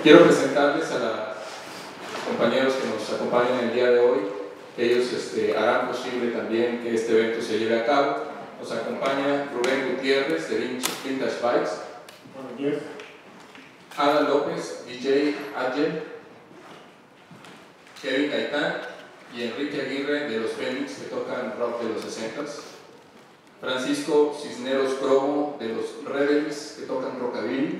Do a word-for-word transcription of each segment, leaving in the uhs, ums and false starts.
Quiero presentarles a los compañeros que nos acompañan el día de hoy, que ellos este, harán posible también que este evento se lleve a cabo. Nos acompaña Rubén Gutiérrez de Vintage Bikes. Buenos días. Ada López, D J Agel. Kevin Gaitán y Enrique Aguirre de los Fénix, que tocan rock de los sesentas. Francisco Cisneros Cromo de los Rebels, que tocan rockabilly.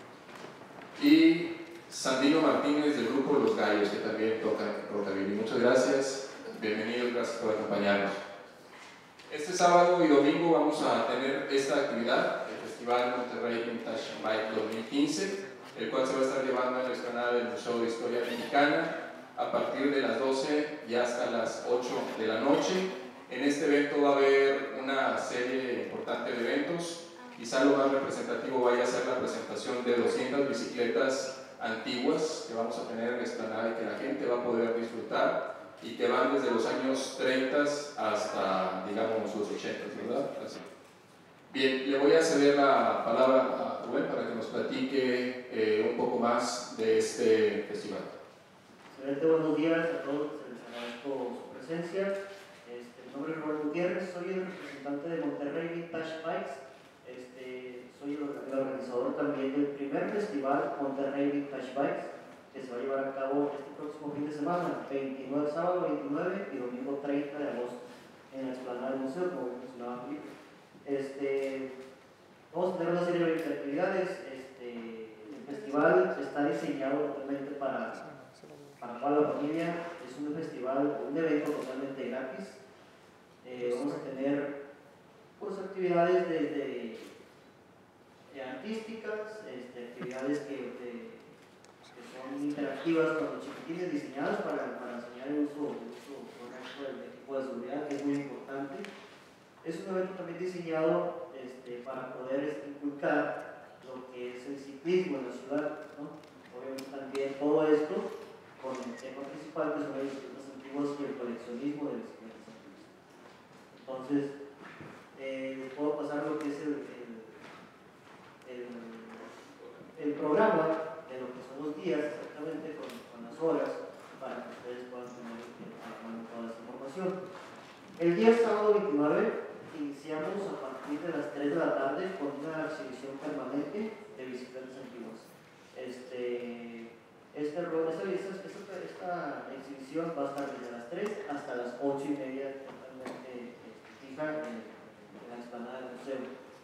Y Sandino Martínez del grupo Los Gallos, que también tocan rockabilly. Muchas gracias, bienvenidos, gracias por acompañarnos. Este sábado y domingo vamos a tener esta actividad, el Festival Monterrey Vintage Bike dos mil quince, el cual se va a estar llevando en la explanada del Museo de Historia Mexicana a partir de las doce y hasta las ocho de la noche. En este evento va a haber una serie importante de eventos. Quizá lo más representativo vaya a ser la presentación de doscientas bicicletas antiguas que vamos a tener en la explanada y que la gente va a poder disfrutar y que van desde los años treinta hasta, digamos, los ochenta, ¿verdad? Así. Bien, le voy a ceder la palabra a Rubén para que nos platique eh, un poco más de este festival. Excelente, buenos días a todos, les agradezco su presencia. Este, mi nombre es Rubén Gutiérrez, soy el representante de Monterrey Vintage Bikes. Este, soy el, el organizador también del primer festival Monterrey Vintage Bikes, que se va a llevar a cabo este próximo fin de semana, veintinueve, sábado veintinueve y domingo treinta de agosto, en la explanada del museo, como mencionaba Felipe. Este, vamos a tener una serie de actividades. Este, el festival está diseñado totalmente para, para toda la familia. Es un festival, un evento totalmente gratis. Eh, vamos a tener pues, actividades desde eh, artísticas, este, actividades que, de, que son interactivas con los chiquitines, diseñadas para, para enseñar el uso, el uso correcto del equipo de seguridad, que es muy importante. Es un evento también diseñado este, para poder este, inculcar lo que es el ciclismo en la ciudad, ¿no? Obviamente también todo esto con el tema principal, que son las bicicletas antiguas y el coleccionismo de bicicletas antiguas. Entonces, eh, les puedo pasar lo que es el, el, el, el programa de lo que son los días, exactamente con, con las horas, para que ustedes puedan tener a mano toda esta información. El día sábado veintinueve iniciamos a partir de las tres de la tarde con una exhibición permanente de bicicletas antiguas. Este, este, esta, esta, esta, esta exhibición va a estar desde las tres hasta las ocho y media, totalmente fija en, en la explanada del museo.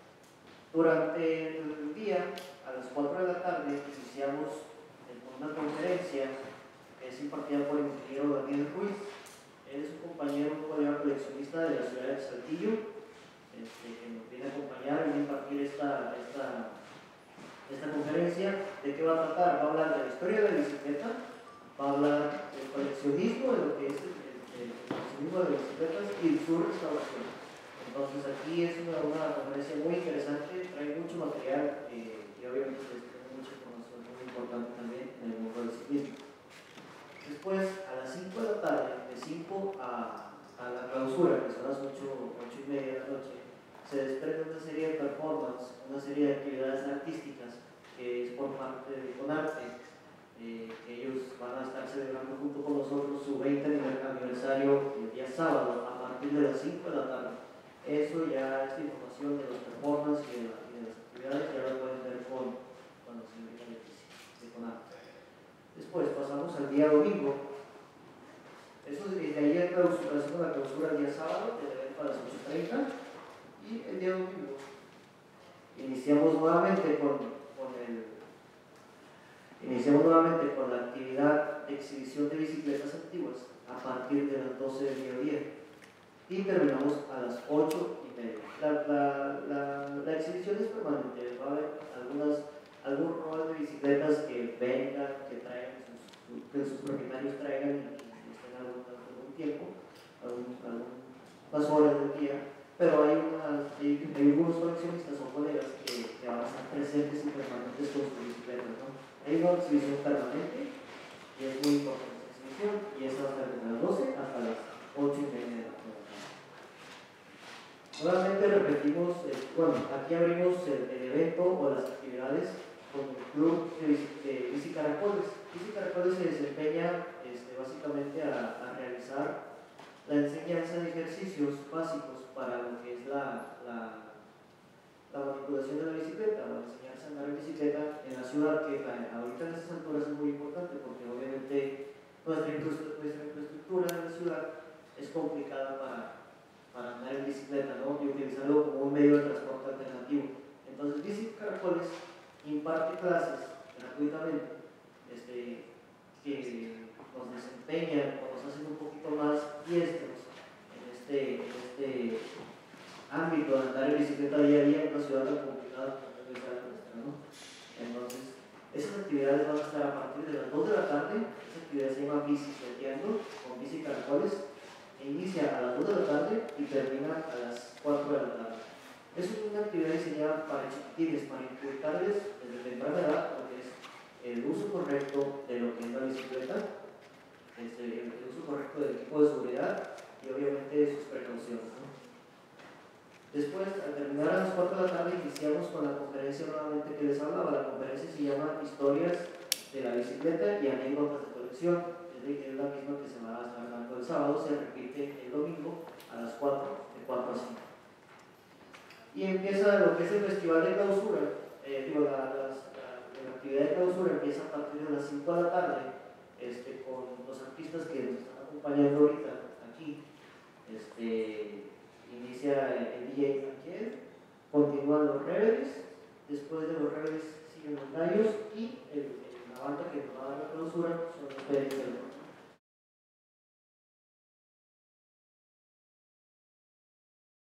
Durante el día, a las cuatro de la tarde, iniciamos con una conferencia que es impartida por el ingeniero Daniel Ruiz. Él es un compañero, un colega coleccionista de la ciudad de Saltillo, este, que nos viene a acompañar y a impartir esta, esta, esta conferencia. ¿De qué va a tratar? Va a hablar de la historia de la bicicleta, va a hablar del coleccionismo, de lo que es el, el, el coleccionismo de las bicicletas y su restauración. Entonces aquí es una, una conferencia muy interesante, trae mucho material eh, y obviamente tiene mucha información muy importante también en el mundo del ciclismo. Después, a las cinco de la tarde, de cinco a, a la clausura, que son las ocho, ocho y media de la noche, se desprende una serie de performances, una serie de actividades artísticas, que es por parte de Conarte, eh, que ellos van a estar celebrando junto con nosotros su veinte aniversario el día sábado, a partir de las cinco de la tarde. Eso ya, esta información de los performances y de, la, y de las actividades, ya lo pueden ver con, con los señoritas de Conarte. Después pasamos al día domingo. Eso es de ahí la clausura, la clausura el día sábado, el evento a las ocho y treinta, y el día domingo iniciamos nuevamente con, con el iniciamos nuevamente con la actividad de exhibición de bicicletas antiguas a partir de las doce del mediodía y terminamos a las ocho y media. La, la, la, la exhibición es permanente, va a haber algunas algún rol de bicicletas que vengan, que traigan, sus, que sus propietarios traigan y estén algún, algún tiempo, algún, algunas horas del día, pero hay, una, hay, hay algunos coleccionistas o colegas que, que van a estar presentes y permanentes con sus bicicletas, ¿no? Hay una exhibición permanente y es muy importante esta exhibición y esa va a estar desde las doce hasta las ocho y media de la tarde. Nuevamente repetimos, eh, bueno, aquí abrimos el, el evento o las actividades con el club de bici, de bici Caracoles. Bici Caracoles se desempeña este, básicamente a, a realizar la enseñanza de ejercicios básicos para lo que es la, la, la manipulación de la bicicleta, o enseñarse a andar en bicicleta en la ciudad, que ahorita en estas alturas es muy importante porque obviamente nuestra infraestructura, nuestra infraestructura en la ciudad es complicada para, para andar en bicicleta, ¿no? Y utilizarlo como un medio de transporte alternativo. Entonces, Bici Caracoles imparte clases gratuitamente este, que nos desempeñan o nos hacen un poquito más diestros en este, en este ámbito de andar en bicicleta día a día en una ciudad tan complicada como es la nuestra, ¿no? Entonces, esas actividades van a estar a partir de las dos de la tarde. Esa actividad se llama Bicicleteando con Bici Caracoles, e inicia a las dos de la tarde y termina a las cuatro de la tarde. Es una actividad diseñada para chiquitines, para inculcarles desde temprana edad lo que es el uso correcto de lo que es la bicicleta, este, el uso correcto del equipo de seguridad y obviamente de sus precauciones, ¿no? Después, al terminar a las cuatro de la tarde, iniciamos con la conferencia nuevamente que les hablaba. La conferencia se llama Historias de la bicicleta y anécdotas de colección. Es la misma que se va a estar dando el sábado, se repite el domingo a las cuatro, de cuatro a cinco. Y empieza lo que es el festival de clausura. Eh, digo, la, la, la, la actividad de clausura empieza a partir de las cinco de la tarde este, con los artistas que nos están acompañando ahorita aquí. Este, inicia el D J Franquiel, continúan los Rebels, después de los Rebels siguen los Gallos y el, el, la banda que nos va a dar la clausura son los Pérez del Norte.